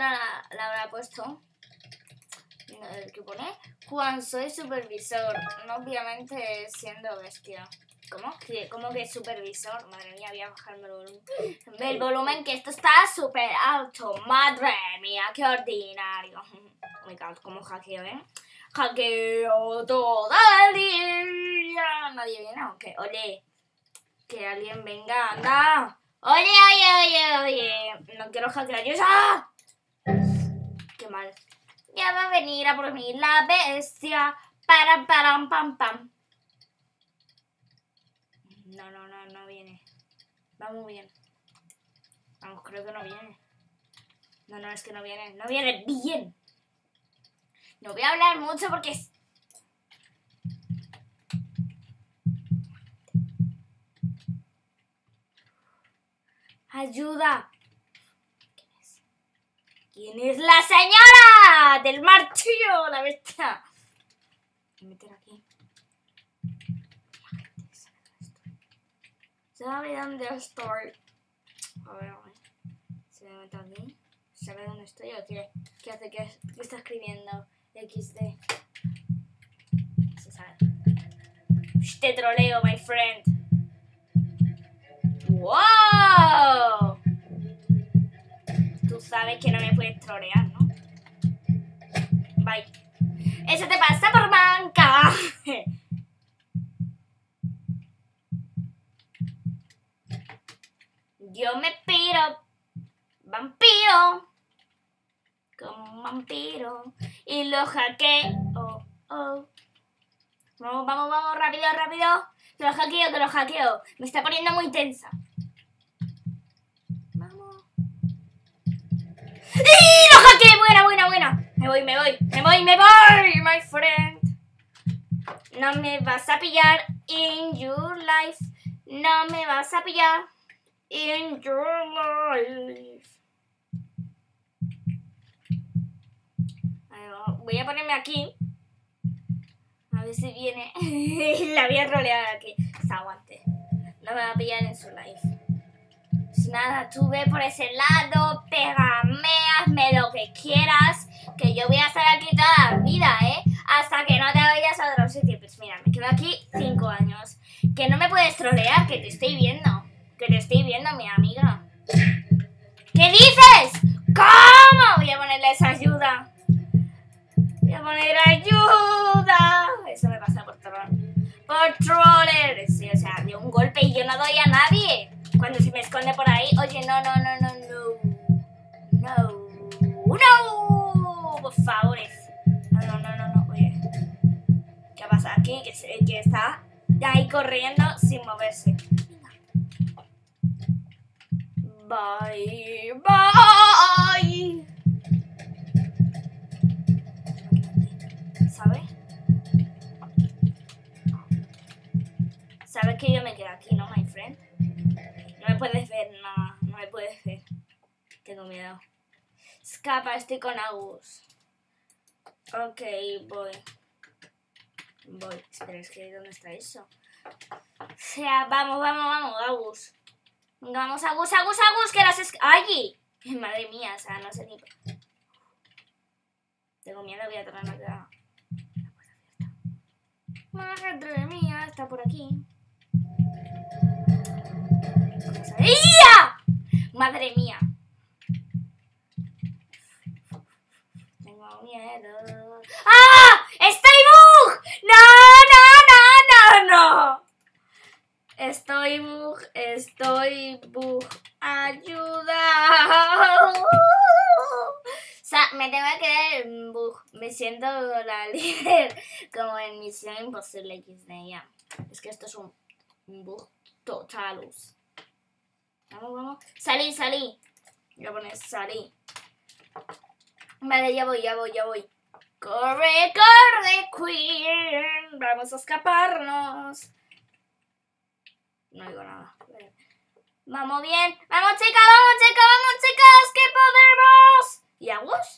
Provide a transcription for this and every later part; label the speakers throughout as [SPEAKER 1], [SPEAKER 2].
[SPEAKER 1] la habrá puesto. El que pone Juan, soy supervisor. No, obviamente siendo bestia. ¿Cómo que supervisor? Madre mía, voy a bajarme el volumen, que esto está súper alto. Madre mía, qué ordinario. Oh my god, cómo hackeo, hackeo todo el día. Nadie viene, aunque, oye, que alguien venga, anda. Oye. No quiero hackear yo. ¡Ah! Qué mal. Ya va a venir a por mí la bestia. Pam, pam. No viene. Va muy bien. Vamos, creo que no viene. No, es que no viene. No viene bien. No voy a hablar mucho porque es... ¡Ayuda! ¿Quién es la señora del martillo? La bestia. Voy a meter aquí. ¿Sabe dónde estoy? A ver. Se me mete aquí. ¿Sabe dónde estoy o qué? ¿Qué hace? ¿Qué está escribiendo? XD. Se sabe. Te troleo, my friend. ¡Wow! Tú sabes que no me puedes trolear, ¿no? Bye. Eso te pasa por manca. Yo me piro. Vampiro. Como un vampiro. Y lo hackeo. Vamos, rápido. Que lo hackeo. Me está poniendo muy tensa. Vamos. ¡Y lo hackeé! Buena. Me voy, my friend. No me vas a pillar in your life. No me vas a pillar in your life. Voy a ponerme aquí. A ver si viene. La voy a rolear aquí. Se aguante. No me va a pillar en su live. Pues nada, tú ve por ese lado. Pégame, hazme lo que quieras. Que yo voy a estar aquí toda la vida, hasta que no te vayas a otro sitio. Pues mira, me quedo aquí 5 años. Que no me puedes trolear, que te estoy viendo. Mi amiga. ¿Qué dices? ¿Cómo? Voy a ponerles ayuda. Eso me pasa por troller. Sí, o sea, de un golpe y yo no doy a nadie. Cuando se me esconde por ahí, oye, no. Por favor. No. Oye, ¿qué pasa aquí? Que está ahí corriendo sin moverse. Bye. ¿Sabes que yo me quedo aquí, no, my friend? No me puedes ver nada. No me puedes ver. Tengo miedo. Escapa, estoy con Agus. Ok, voy. Espera, es que ¿dónde está eso? O sea, vamos, Agus. Vamos, Agus, que las ¡ay! Madre mía, o sea, no sé ni... Tengo miedo, voy a traer la puerta abierta. Madre mía, está por aquí. ¡Ya! Madre mía. Tengo miedo. ¡Ah! ¡Estoy bug! ¡No! Estoy bug. ¡Ayuda! O sea, me tengo que quedar en bug. Me siento la líder como en Misión Imposible XD, ya. Es que esto es un bug totalus. Vamos. Salí. Voy a poner salí. Vale, ya voy. Corre, Queen. Vamos a escaparnos. No oigo nada. Vamos bien. Vamos, chicas. ¡Que podemos! ¿Y Agus?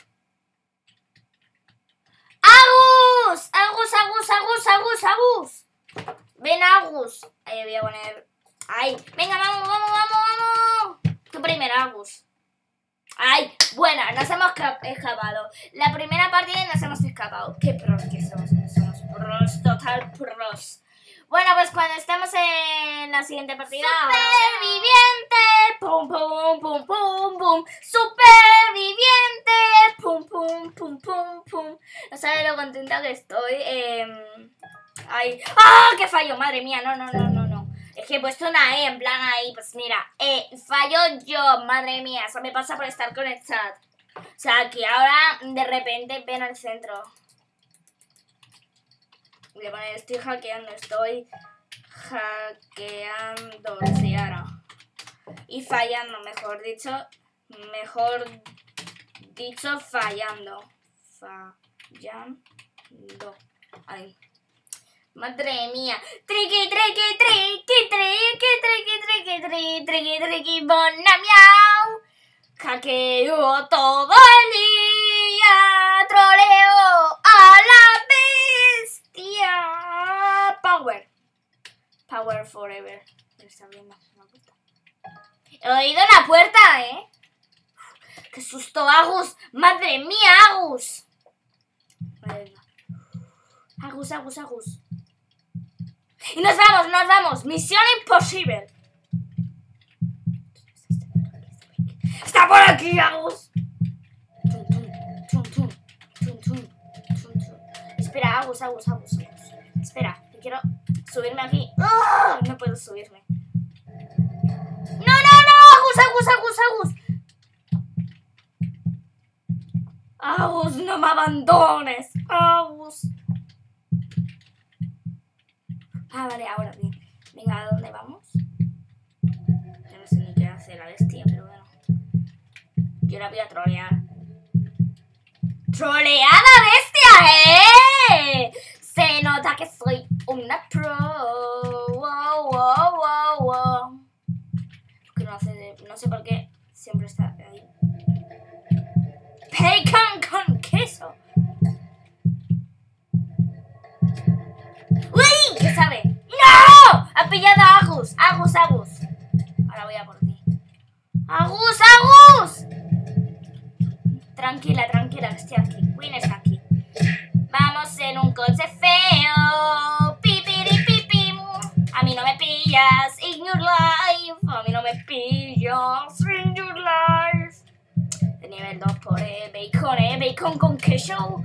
[SPEAKER 1] ¡Agus! Ven, Agus. Ahí voy a poner... ¡Ay! Venga, vamos. Tú primero, Agus. ¡Ay! Buena. nos hemos escapado. La primera partida nos hemos escapado. Qué pros que somos pros, total pros. Bueno, pues cuando estamos en la siguiente partida... ¡Superviviente! ¡Pum, pum, pum, pum, pum! ¡Superviviente! ¡Pum, pum, pum, pum, pum! No sabes lo contenta que estoy. Ay. ¡Ah! ¡Qué fallo! Madre mía, no. Es que he puesto una E, en plan ahí, pues mira, fallo yo, madre mía, eso me pasa por estar con el chat. O sea, que ahora de repente ven al centro. Voy a poner, estoy hackeando, sí, ahora. Y fallando, mejor dicho, fallando. Ahí. Madre mía. Triqui, bona miau. Hackeo todo el día. Troleo a la bestia. Power forever. Está abriendo una puerta. He oído la puerta, ¿eh? ¡Qué susto, Agus! ¡Madre mía, Agus! Vale, Agus. Y nos vamos. Misión imposible. Está por aquí, Agus. Espera, Agus. Espera, que quiero subirme aquí. ¡Oh! No puedo subirme. No, Agus. Agus, no me abandones. Agus. Ah, vale, ahora bien. Venga, ¿a dónde vamos? Yo no sé ni qué hace la bestia, pero bueno. Yo la voy a trolear. ¡Troleada bestia, Se nota que soy una pro. Wow. Que no sé por qué siempre está ahí. Bacon con queso. ¡Uy! ¿Qué sabe? ¡No! Ha pillado a Agus. Ahora voy a por ti. ¡Agus! Tranquila, que estoy aquí. Win está aquí. Vamos en un coche feo. Pipiri. A mí no me pillas. In your life. A mí no me pillas. In your life. De nivel 2 por bacon con queso.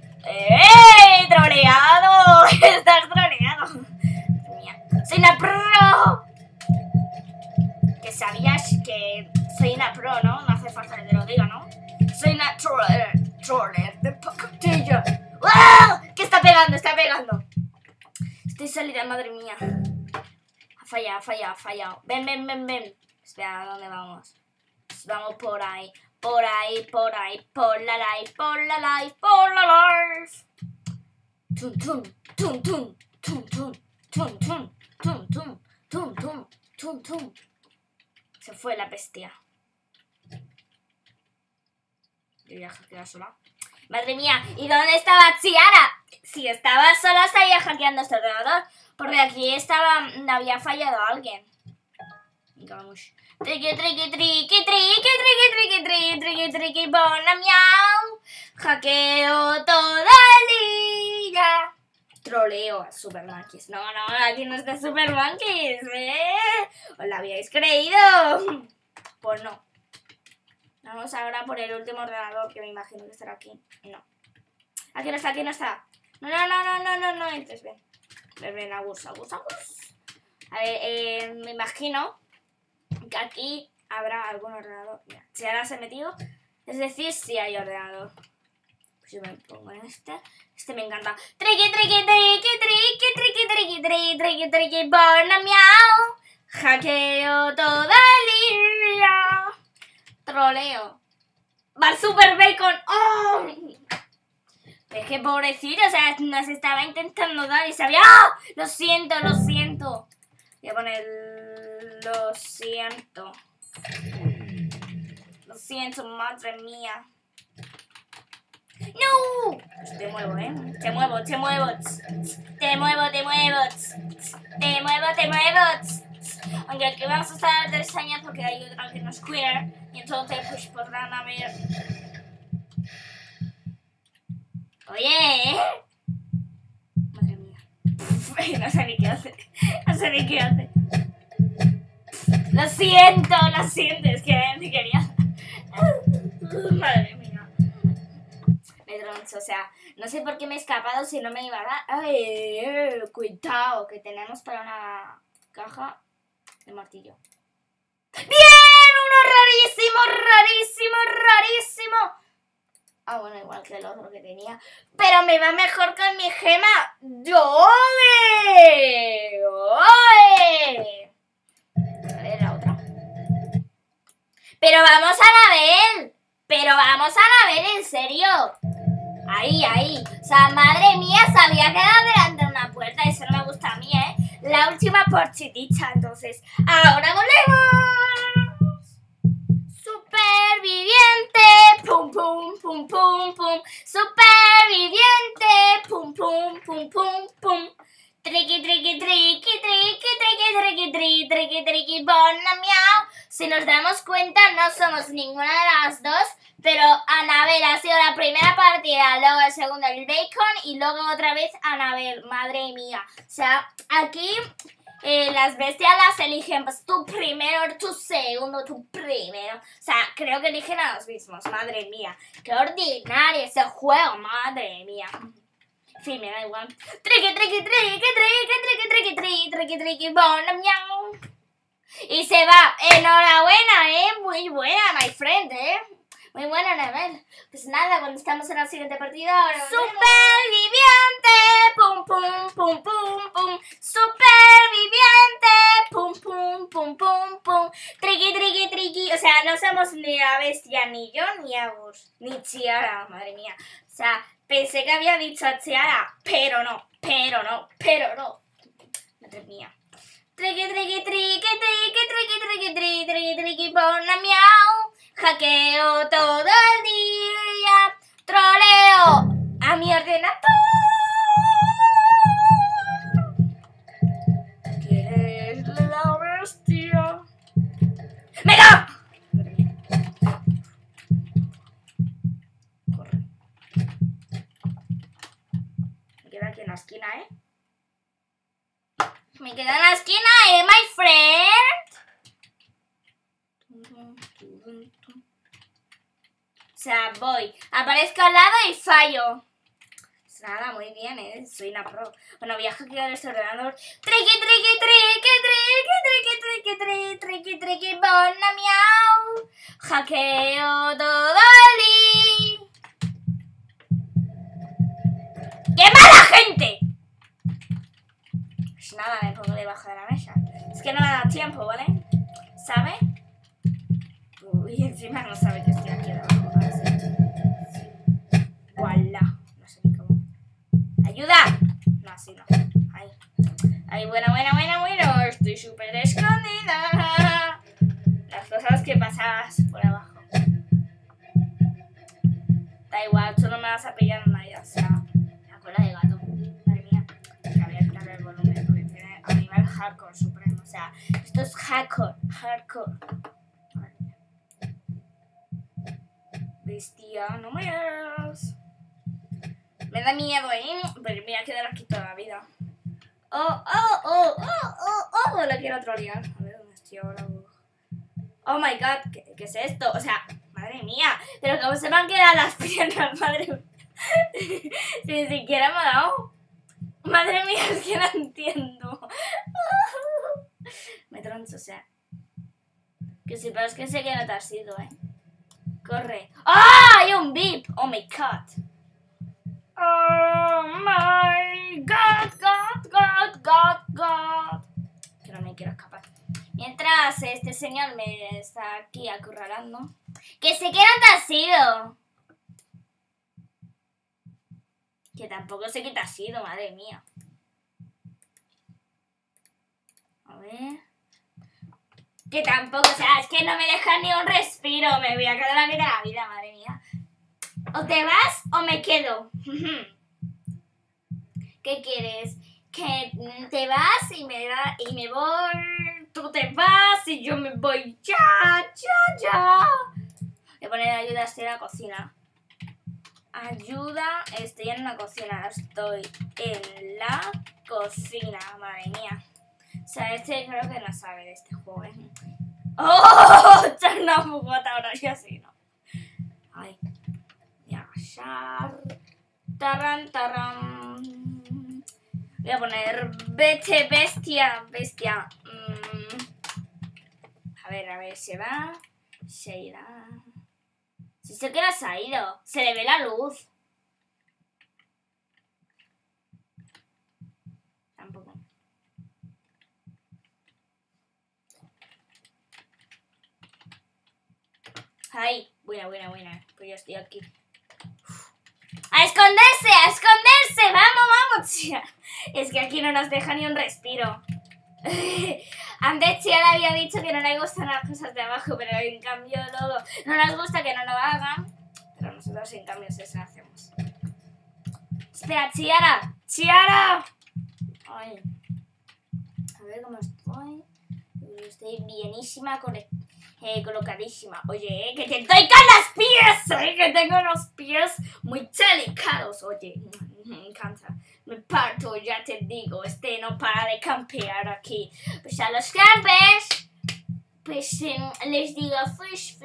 [SPEAKER 1] ¡Troleado! ¡Estás troleado! Mía. ¡Soy una pro! Que sabías que soy una pro, ¿no? No hace falta que te lo diga, ¿no? Soy una troller de pacotilla. ¡Wow! ¿Qué está pegando? Estoy salida, madre mía. Ha fallado. Ven. Espera, ¿a dónde vamos? Vamos por ahí. Por la life. Tum. Se fue la bestia. Yo voy a hackear sola. Madre mía, ¿y dónde estaba Chiara? Si estaba sola estaría hackeando este ordenador. Porque aquí había fallado alguien. Venga, vamos. Triqui, bona miau. Hackeo todo el día. Troleo a Super Monkeys. No, aquí no está Super Monkeys, ¿Os la habíais creído? Pues no. Vamos ahora por el último ordenador, que me imagino que estará aquí. No. Aquí no está. No entres, ven, Agus. A ver, me imagino que aquí habrá algún ordenador. Mira, si ahora se ha metido, es decir, si hay ordenador. Pues yo me pongo en este me encanta. Triqui, bona miau. Hackeo todo el día. Troleo. Va el Super Bacon. ¡Oh! Es que pobrecito, o sea, nos estaba intentando dar y sabía. ¡Ah! Lo siento. Voy a poner lo siento. Madre mía. ¡No! Te muevo, Te muevo. Aunque aquí vamos a estar 3 años porque hay otra que no es queer. Y entonces pues podrán haber ¿Eh? Madre mía. No sé ni qué hace. No sé ni qué hace. Lo siento, es que ni quería. Madre mía. Me troncho, o sea, no sé por qué me he escapado si no me iba a dar. Ay, cuidado, que tenemos para una caja de martillo. ¡Bien! ¡Uno rarísimo! Ah, bueno, igual que el otro que tenía. Pero me va mejor con mi gema. ¡Oye! ¡Oye! A ver, la otra. Pero vamos a la ver, en serio. Ahí. O sea, madre mía, se había quedado delante de una puerta. Eso no me gusta a mí, ¿eh? La última porchiticha, entonces. ¡Ahora volvemos! ¡Superviviente! ¡Pum, pum, pum, pum, pum! ¡Superviviente! ¡Pum, pum, pum, pum, pum! Triqui, triqui, triqui, triqui, triqui, triqui, triqui, triqui, triqui, bona, miau. Si nos damos cuenta, no somos ninguna de las dos, pero Anabel ha sido la primera partida, luego el segundo el Bacon y luego otra vez Anabel, madre mía. O sea, aquí las bestias las eligen, pues tú primero, tú segundo, tú primero. O sea, creo que eligen a los mismos, madre mía. Qué ordinario ese juego, madre mía. Sí, me da igual. Triqui, triqui, triqui, triqui, triqui, triqui, triqui, triqui, triqui, bona, miau. Y se va. Enhorabuena, muy buena, my friend, muy buena, Anabel. Pues nada, cuando estamos en la siguiente partida ahora. ¡Superviviente! ¡Pum, pum, pum, pum, pum! ¡Superviviente! ¡Pum, pum, pum, pum, pum! ¡Triqui, triqui, triqui! O sea, no somos ni la bestia, ni yo, ni Agus, ni Chiara, madre mía. O sea, pensé que había dicho a Chiara, pero no. Madre mía. Triqui, triqui, triqui, triqui, triqui, triqui, triqui, triqui, triqui, bona, miau. Hackeo todo el día. Troleo a mi ordenador. ¿Quieres la bestia? ¡Venga! Corre. Me queda aquí en la esquina, Me queda en la esquina, my friend. O sea, voy, aparezco al lado y fallo. Pues nada, muy bien, soy una pro. Bueno, voy a hackear este ordenador. Triqui, triqui, triqui, triqui, triqui, triqui, triqui, triqui, triqui, bona, miau. Hackeo todo el día. ¡Qué mala gente! Pues nada, me pongo debajo de la mesa. Es que no me ha dado tiempo, ¿vale? ¿Sabe? Uy, encima no sabe que estoy aquí debajo. ¡Voilà! No sé ni cómo. ¡Ayuda! No, así no. Ahí. Ahí, bueno. Estoy súper escondida. Las cosas que pasas por abajo. Da igual, tú no me vas a pillar en nada. O sea, la cola de gato. Madre mía. A ver, dale el volumen porque tiene a nivel hardcore supremo. O sea, esto es hardcore. Bestia, no me hagas. Me da miedo, pero me voy a quedar aquí toda la vida. Oh, lo quiero trolear. A ver, ¿dónde estoy ahora? Oh my god, ¿qué es esto? O sea, madre mía. Pero cómo se me han quedado las piernas, madre mía. Si ni siquiera me ha dado. Madre mía, es que no entiendo. Me troncho, o sea. Que sí, pero es que sé que no te has ido, Corre. ¡Ah! Hay un beep. Oh my god. Oh my god. Que no me quiero escapar. Mientras este señor me está aquí acorralando. Que sé que no te has ido. Que tampoco sé que te has ido, madre mía. A ver. Que tampoco, o sea, es que no me dejas ni un respiro. Me voy a quedar la mitad de la vida, madre mía. O te vas o me quedo. ¿Qué quieres? Que te vas y me voy. Tú te vas y yo me voy. Ya. Voy a poner ayuda a la cocina. Ayuda, estoy en la cocina. Estoy en la cocina, madre mía. O sea, este creo que no sabe de este juego, ¿eh? ¡Oh! Echar una fugota ahora ya sí, ¿no? Ay. Ya, char. Tarran, tarran. Voy a poner vete, bestia. A ver, se va. Se irá. Si sé que no se ha ido. Se le ve la luz. Tampoco. Ay, buena. Pues yo estoy aquí. ¡A esconderse! ¡A esconderse! ¡Vamos, tía! Es que aquí no nos deja ni un respiro. Antes Chiara había dicho que no le gustan las cosas de abajo, pero en cambio luego no nos gusta que no lo hagan. Pero nosotros en cambio sí se lo hacemos. Espera, Chiara. ¡Chiara! Ay. A ver cómo estoy. Estoy bienísima, colocadísima. Oye, que te doy con los pies, que tengo los pies muy delicados. Oye, me encanta. Me parto, ya te digo. No para de campear aquí. Pues a los campers, pues les digo fish.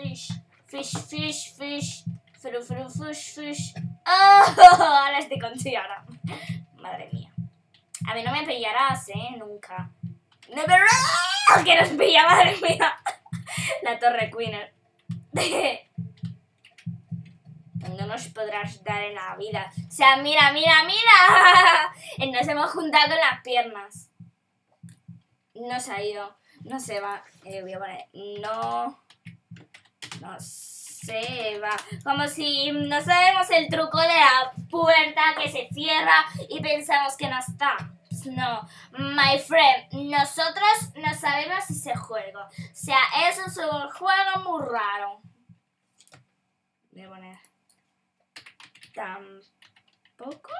[SPEAKER 1] Fish. ¡Oh! Ahora estoy con Chiara. Madre mía. A mí no me pillarás, nunca. Never. Que nos pilla, madre mía. La Torre Queener. No nos podrás dar en la vida. O sea, mira. Nos hemos juntado con las piernas. No se ha ido. No se va. Voy a poner. No se va. Como si no sabemos el truco de la puerta que se cierra y pensamos que no está. No, my friend, nosotros no sabemos ese juego. O sea, eso es un juego muy raro. Voy a poner tampoco.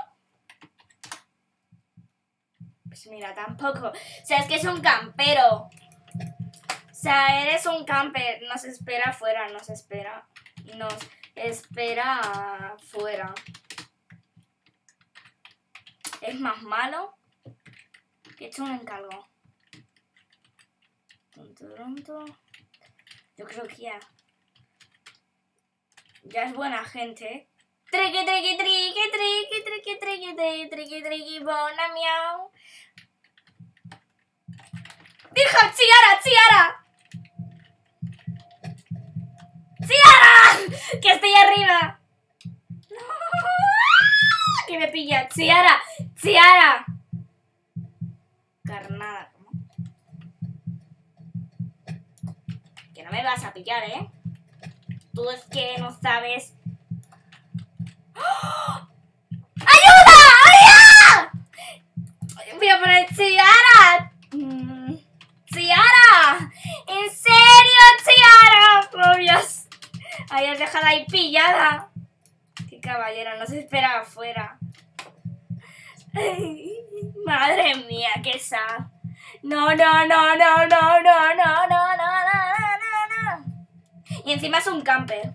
[SPEAKER 1] Pues mira, tampoco. O sea, es que es un campero. O sea, eres un camper. Nos espera afuera, nos espera afuera. Es más malo. He hecho un encargo. Yo creo que ya es buena gente. Triqui, bona miau. ¡Dijo Chiara! ¡Que estoy arriba! Que me pilla. Chiara. Carnada, ¿cómo? Que no me vas a pillar, ¿eh? Tú es que no sabes. ¡Oh! ¡Ayuda! Voy a poner Chiara. Chiara. ¿En serio, Chiara? Oh, Dios. Habías dejado ahí pillada. Qué caballero, no se espera afuera. Madre mía, qué sad. No. Y encima es un camper.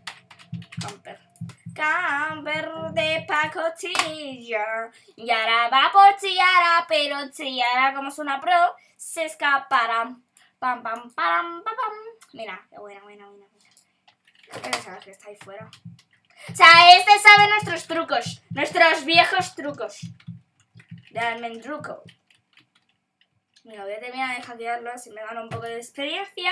[SPEAKER 1] Camper de pacotilla. Y ahora va por Chiara, pero Chiara, como es una pro, se escapará. Pam. Mira, qué buena. Pero sabes que está ahí fuera. O sea, este sabe nuestros trucos. Nuestros viejos trucos. De almendruco. Mira, voy a terminar de hackearlo así me gano un poco de experiencia.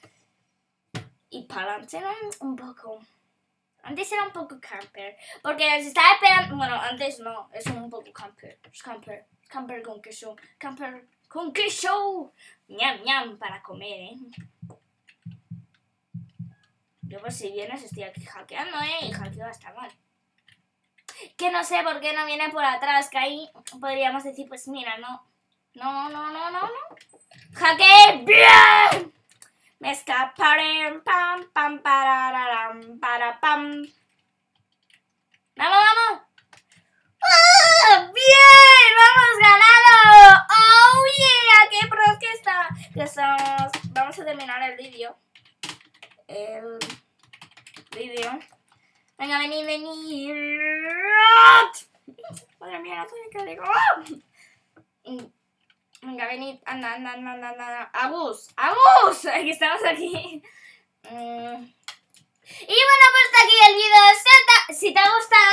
[SPEAKER 1] Y para adelante un poco. Antes era un poco camper. Porque se estaba esperando. Bueno, antes no. Es un poco camper. Es camper. Camper con queso. Camper con queso. Ñam para comer, Yo pues si vienes estoy aquí hackeando, y hackeo hasta mal. Que no sé por qué no viene por atrás, que ahí podríamos decir, pues mira, no. ¡Hackeé! ¡Bien! Me escaparé. Pam, parararam, para pam. ¡Vamos! ¡Oh, bien! ¡Vamos ganado! ¡Oh, yeah! ¡Qué pros que está! Que somos. Vamos a terminar el vídeo. Venga, venid. Madre mía, no sé qué digo. Venga, venid, anda. Agus, que estamos aquí. Y bueno, pues hasta aquí el vídeo. Si te ha gustado,